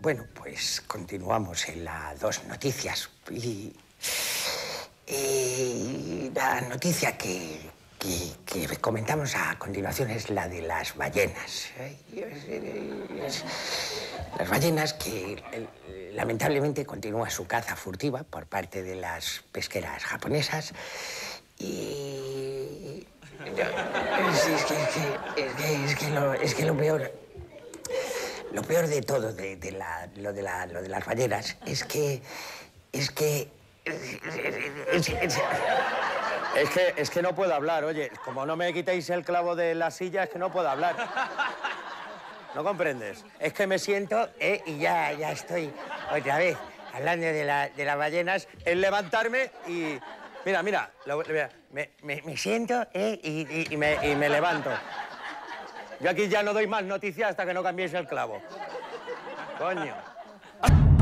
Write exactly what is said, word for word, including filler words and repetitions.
Bueno, pues continuamos en las dos noticias. Y, y la noticia que, que, que comentamos a continuación es la de las ballenas. Es, las ballenas que lamentablemente continúa su caza furtiva por parte de las pesqueras japonesas. Y... Es, es, que, es, que, es, que, es, que lo, es que lo peor... Lo peor de todo, de, de la, lo, de la, lo de las ballenas, es que... Es que... Es, es, es que... Es que no puedo hablar, oye. Como no me quitéis el clavo de la silla, es que no puedo hablar. ¿No comprendes? Es que me siento eh, y ya, ya estoy otra vez hablando de, la, de las ballenas. Es levantarme y... Mira, mira, lo, mira me, me, me siento eh, y, y, y, me, y me levanto. Yo aquí ya no doy más noticias hasta que no cambiéis el clavo. Coño.